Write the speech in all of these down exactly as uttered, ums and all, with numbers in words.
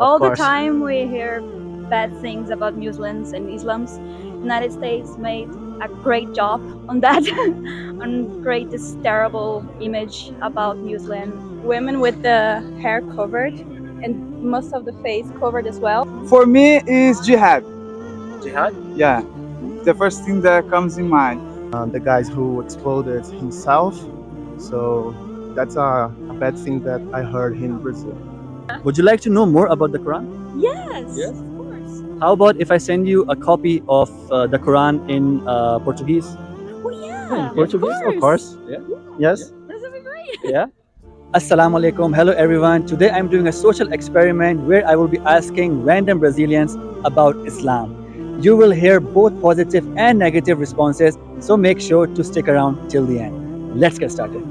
All the course. time we hear bad things about Muslims and Islams. United States made a great job on that, on create this terrible image about Muslim women with the hair covered and most of the face covered as well. For me, is jihad. Jihad? Yeah, the first thing that comes in mind. Uh, the guys who exploded himself. So that's a, a bad thing that I heard in Brazil. Would you like to know more about the Quran? Yes, Yes? of course. How about if I send you a copy of uh, the Quran in uh, Portuguese? Oh yeah, Portuguese, of of course. Yeah. Yes. This would be great. Yeah. Assalamu alaikum. Hello everyone. Today I'm doing a social experiment where I will be asking random Brazilians about Islam. You will hear both positive and negative responses, so make sure to stick around till the end. Let's get started.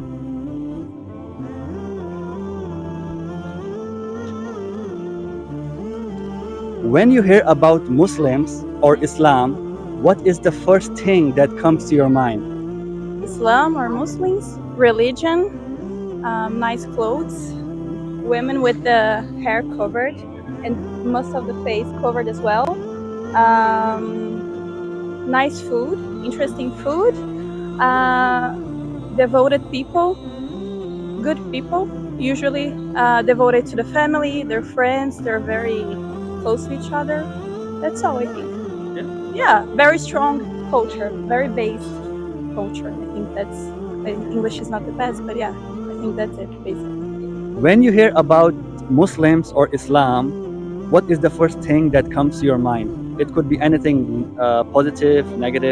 When you hear about Muslims or Islam, what is the first thing that comes to your mind? Islam or Muslims, religion, um, nice clothes, women with the hair covered and most of the face covered as well, um, nice food, interesting food, uh, devoted people, good people, usually uh, devoted to the family, their friends, they're very close to each other. That's all I think. Yeah. Yeah, very strong culture, very based culture. I think that's, English is not the best, but yeah, I think that's it basically. When you hear about Muslims or Islam, what is the first thing that comes to your mind? It could be anything uh, positive, negative.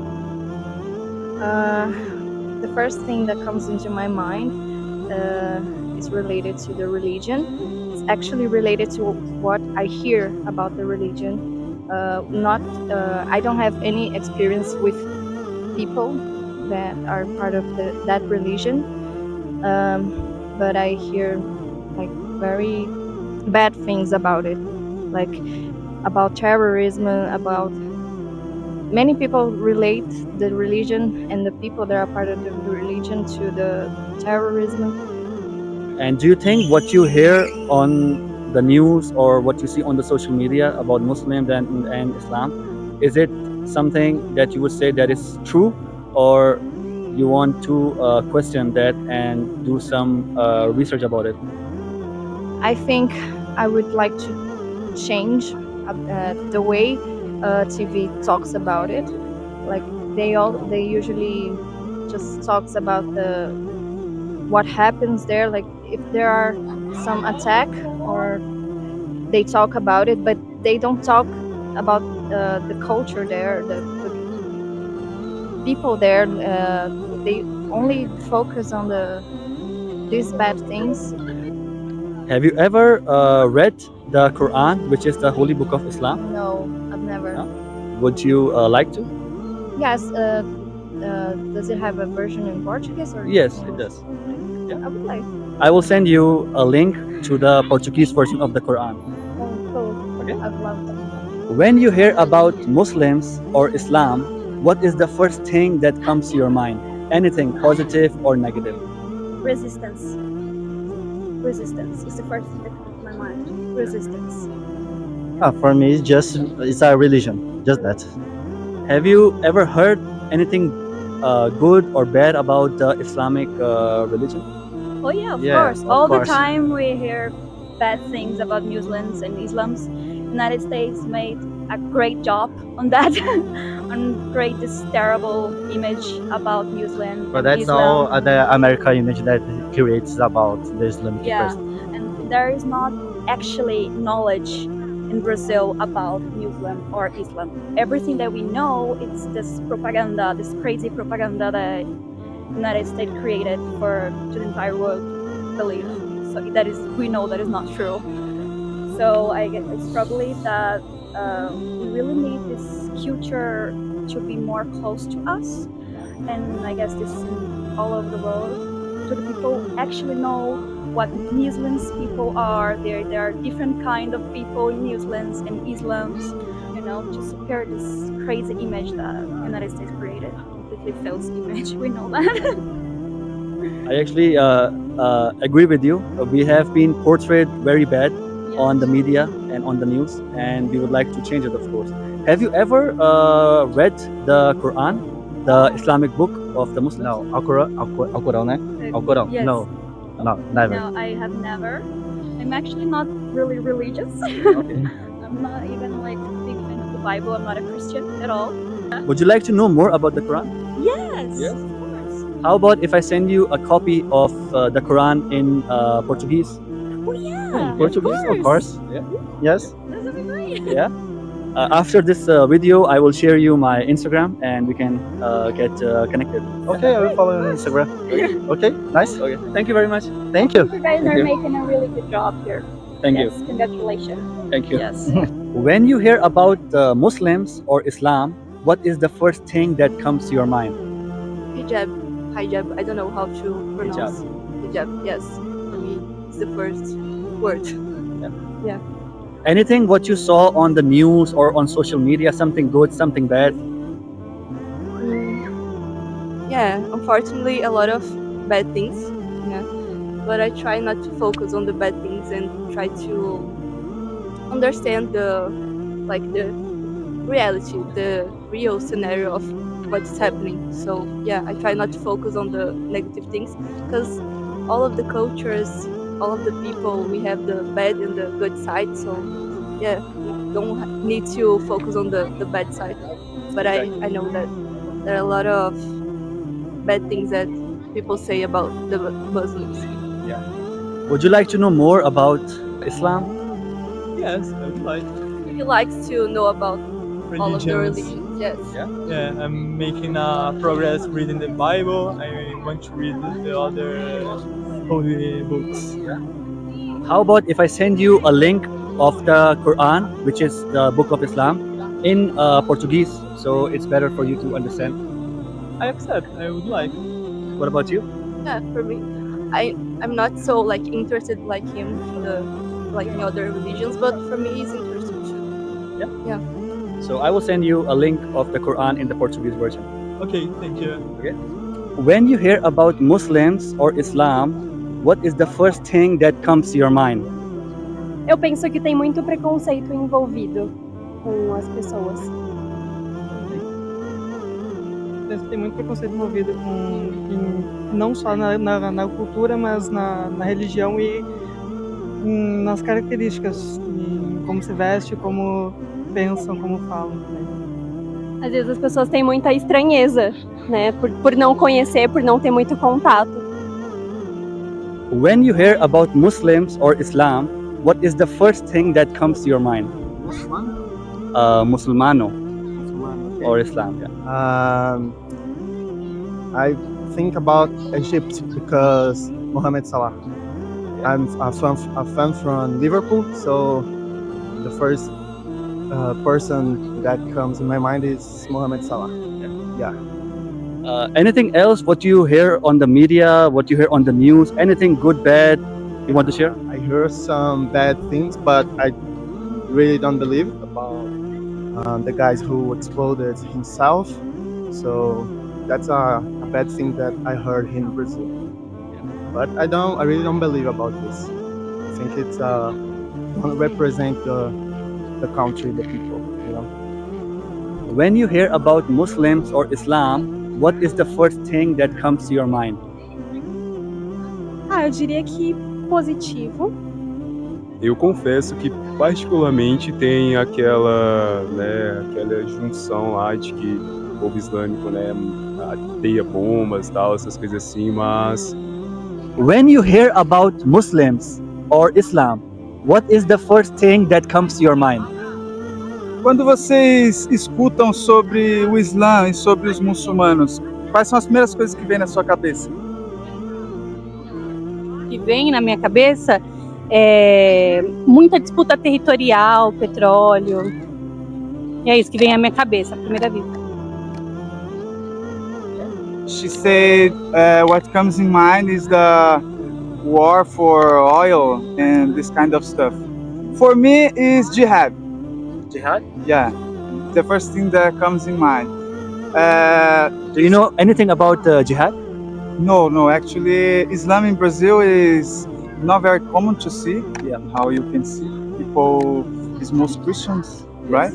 Uh, the first thing that comes into my mind uh, is related to the religion. It's actually related to what I hear about the religion. Uh, not, uh, I don't have any experience with people that are part of the, that religion, um, but I hear like very bad things about it, like about terrorism, about many people relate the religion and the people that are part of the religion to the terrorism. And do you think what you hear on the news or what you see on the social media about Muslims and, and Islam, is it something that you would say that is true, or you want to uh, question that and do some uh, research about it? I think I would like to change uh, the way uh, T V talks about it. Like they all, they usually just talks about the what happens there. Like if there are some attack, or they talk about it, but they don't talk about uh, the culture there, the, the people there. Uh, they only focus on the these bad things. Have you ever uh, read the Quran, which is the holy book of Islam? No, I've never. No? Would you uh, like to? Yes. Uh, uh, does it have a version in Portuguese or? Yes, English? it does. I would like. I will send you a link to the Portuguese version of the Quran. Oh, cool. Okay. I'd love that. When you hear about Muslims or Islam, what is the first thing that comes to your mind? Anything positive or negative? Resistance. Resistance is the first thing that comes to my mind. Resistance. Ah, for me, it's just it's a religion, just that. Have you ever heard anything uh, good or bad about the Islamic uh, religion? Oh yeah, of Yeah, course. of All course. the time we hear bad things about Muslims and Islams. United States made a great job on that, on create this terrible image about Muslim. But and that's Islam. all uh, the American image that creates about the Islamic Yeah, person. and there is not actually knowledge in Brazil about Muslim or Islam. Everything that we know, it's this propaganda, this crazy propaganda that United States created for to the entire world believe. So that is, we know that is not true. So I guess it's probably that uh, we really need this culture to be more close to us, and I guess this is in all over the world, so the people actually know what Muslims people are. There, there are different kind of people in Muslims and Islams. You know, just compare this crazy image that United States created, completely false image. We know that. I actually uh, uh, agree with you. Uh, we have been portrayed very bad on the media and on the news, and we would like to change it, of course. Have you ever uh, read the Quran, the Islamic book of the Muslims? No, Al-Quran, Al-Quran, Al-Quran, eh? Al-Quran. Yes. No, no, never. No, I have never. I'm actually not really religious. Okay. I'm not even like a big fan of the Bible. I'm not a Christian at all. Would you like to know more about the Quran? Yes. Yes? Of course. How about if I send you a copy of uh, the Quran in uh, Portuguese? Oh yeah. Portuguese, of course. Yeah. Yes. That would be great. Yeah. Uh, after this uh, video, I will share you my Instagram, and we can uh, get uh, connected. Okay, I will follow you on Instagram. Okay, nice. Okay. Thank you very much. Thank you. You guys Thank are you. making a really good job here. Thank Yes, congratulations. you. Thank you. Yes. When you hear about uh, Muslims or Islam, what is the first thing that comes to your mind? Hijab, hijab. I don't know how to pronounce hijab. Yes, for me, it's the first word. Anything what you saw on the news or on social media, something good, something bad? Mm, yeah, unfortunately, a lot of bad things. Yeah, but I try not to focus on the bad things and try to understand the like the reality, the real scenario of what's happening. So yeah, I try not to focus on the negative things because all of the cultures, all of the people, we have the bad and the good side. So yeah, don't ha- need to focus on the, the bad side. But I, I know that there are a lot of bad things that people say about the Muslims. Would you like to know more about Islam? Yes, I would like He likes to know about all of the religions. religions. Yes. Yeah, I'm making uh, progress reading the Bible. I want to read the other holy books. How about if I send you a link of the Quran, which is the book of Islam, in uh, Portuguese, so it's better for you to understand? I accept. I would like. What about you? Yeah, for me, I I'm not so like interested like him in the like in other religions, but for me, it's interesting too. So I will send you a link of the Quran in the Portuguese version. Okay, thank you. When you hear about Muslims or Islam, what is the first thing that comes to your mind? Eu penso que tem muito preconceito envolvido com as pessoas. Penso que tem muito preconceito envolvido com em- não só na, na, na cultura, mas na, na religião e em- nas características, em como se veste, como pensam, como falam. Às vezes as pessoas têm muita estranheza, né? Por, por não conhecer, por não ter muito contato. When you hear about Muslims or Islam, what is the first thing that comes to your mind? Uh, Musulmano or Islam. Yeah. Um, I think about Egypt because Mohamed Salah. I'm a fan, a fan from Liverpool, so the first uh, person that comes in my mind is Mohamed Salah. Yeah. Uh, anything else? What you hear on the media? What you hear on the news? Anything good, bad? You want to share? I hear some bad things, but I really don't believe about um, the guys who exploded himself. So that's a, a bad thing that I heard in Brazil. But I don't. I really don't believe about this. I think it's uh, don't represent the the country, the people. You know. When you hear about Muslims or Islam, what is the first thing that comes to your mind? Ah, eu diria que positivo. Eu confesso que particularmente tem aquela, né, aquela junção lá de que o povo islâmico, né, teia bombas, tal, essas coisas assim, mas When you hear about Muslims or Islam, what is the first thing that comes to your mind? Quando vocês escutam sobre o Islã e sobre os muçulmanos, quais são as primeiras coisas que vêm na sua cabeça? Que vem na minha cabeça é muita disputa territorial, petróleo. E é isso que vem à minha cabeça, à primeira vista. She said uh, what comes in mind is the war for oil and this kind of stuff. For me, is jihad. Jihad? Yeah, the first thing that comes in mind. Uh, Do you know anything about uh, jihad? no, no, actually, Islam in Brazil is not very common to see. Yeah. How you can see. people is most Christians, right?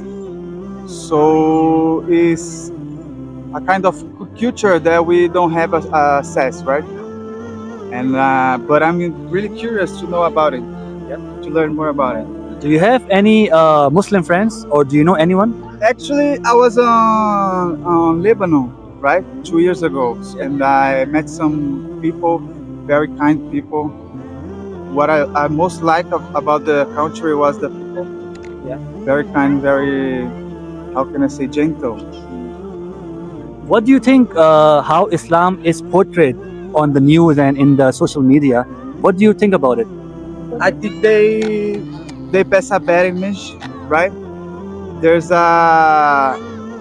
So it's a kind of culture that we don't have a- access, right? And uh, but I'm really curious to know about it, to learn more about it. Do you have any uh, Muslim friends, or do you know anyone? Actually, I was on, on Lebanon, right, two years ago, and I met some people, very kind people. What I, I most liked of, about the country was the people. Yeah. Very kind, very, how can I say, gentle. What do you think uh, how Islam is portrayed on the news and in the social media? What do you think about it? I think they they pass a bad image, right? There's a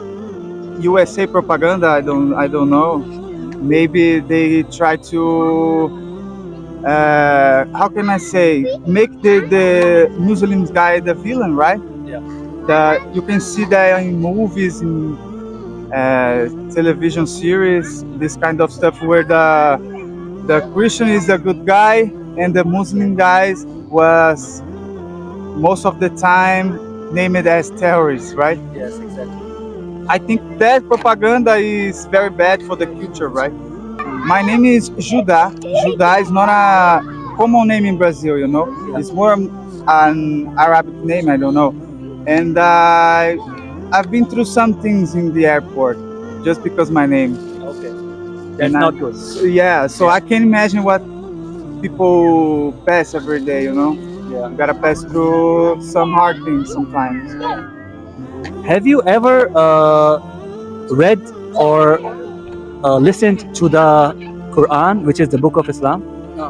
U S A propaganda. I don't I don't know. Maybe they try to uh, how can I say, make the the Muslim guy the villain, right? Yeah. That you can see that in movies, in uh, television series, this kind of stuff where the the Christian is a good guy and the Muslim guys was most of the time named as terrorists, right? Yes, exactly. I think that propaganda is very bad for the culture, right? My name is Judá. Judá is not a common name in Brazil, you know. It's more an Arabic name, I don't know. And uh, I've been through some things in the airport just because my name. Okay. That's And I- not good. Yeah, so I can imagine what people pass every day, you know. Yeah. You gotta pass through some hard things sometimes. Have you ever uh, read or uh, listened to the Quran, which is the book of Islam?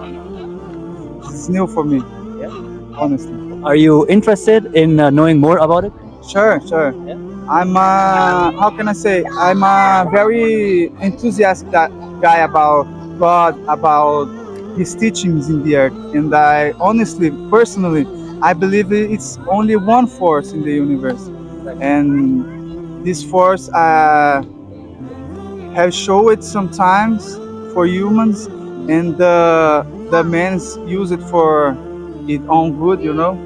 It's new for me, Yeah. honestly. Are you interested in uh, knowing more about it? Sure, sure. Yeah. I'm uh, how can I say? I'm a very enthusiastic da- guy about God, about His teachings in the earth, and I honestly, personally, I believe it's only one force in the universe, and this force uh, has shown it sometimes for humans, and the the men's use it for its own good, you know.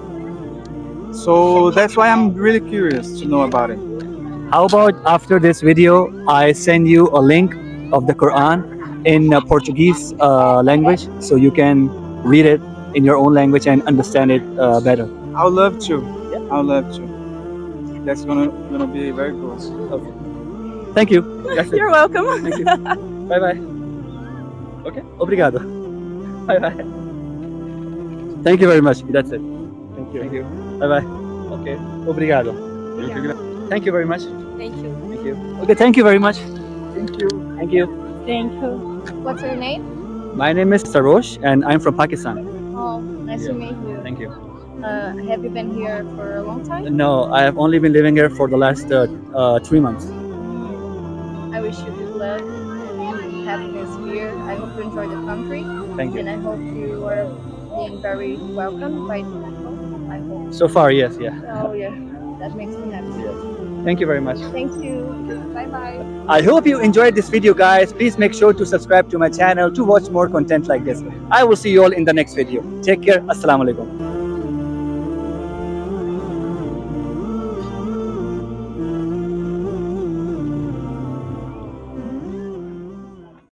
So that's why I'm really curious to know about it. How about after this video, I send you a link of the Quran in uh, Portuguese uh, language, so you can read it in your own language and understand it uh, better. I would love to. I would love to. That's gonna gonna be very cool. Okay. Thank you. That's it. You're welcome. Thank you. Bye bye. Okay. Obrigado. Bye bye. Thank you very much. That's it. Thank you. Thank you. Bye bye. Okay. Obrigado. Thank you very much. Thank you. Thank you. Okay. Thank you very much. Thank you. Thank you. Thank you. What's your name? My name is Sarosh, and I'm from Pakistan. Oh, nice to meet you. Thank you. Uh, have you been here for a long time? No, I have only been living here for the last uh, uh, three months. I wish you good luck and happiness here. I hope you enjoy the country. Thank you. And I hope you are being very welcomed by the people. I hope. So far, yes, yeah. Oh yeah, that makes me happy. Thank you very much. Thank you. Bye bye. I hope you enjoyed this video, guys. Please make sure to subscribe to my channel to watch more content like this. I will see you all in the next video. Take care. Assalamu alaikum.